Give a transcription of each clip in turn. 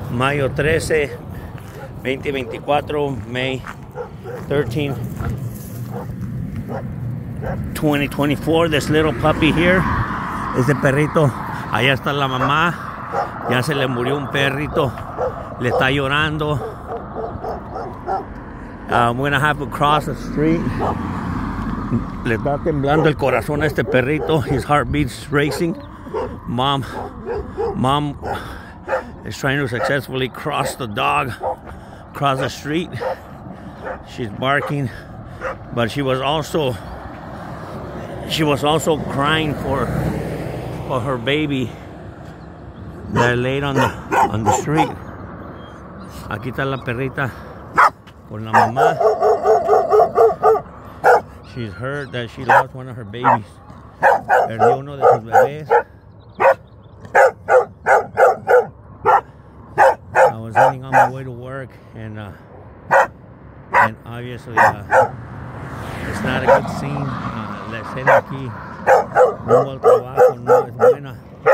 Mayo 13, 2024, May 13, 2024. This little puppy here. Este perrito, allá está la mamá. Ya se le murió un perrito. Le está llorando. I'm gonna have to cross the street. Le está temblando el corazón a este perrito. His heartbeat's racing. Mom is trying to successfully cross the dog, cross the street. She's barking, but she was also crying for her baby that laid on the street. Aquí está la perrita con la mamá. She's heard that she lost one of her babies. Perdió uno de sus bebés. I was heading on my way to work, and obviously it's not a good scene. La escena aquí rumbo al trabajo no es buena.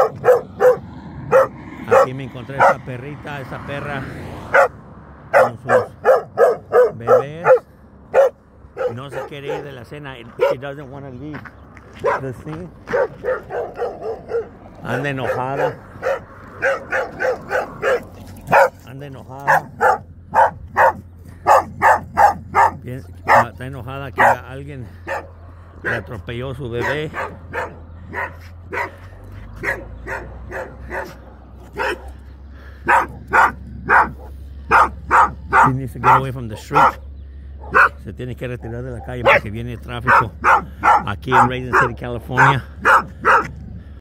Aquí me encontré esta perrita, esta perra con sus bebés. No se quiere ir de la escena. She doesn't want to leave the scene. Anda enojada. Está enojada que alguien le atropelló su bebé. She needs to get away from the street. Se tiene que retirar de la calle porque viene tráfico aquí en Raisin City, California.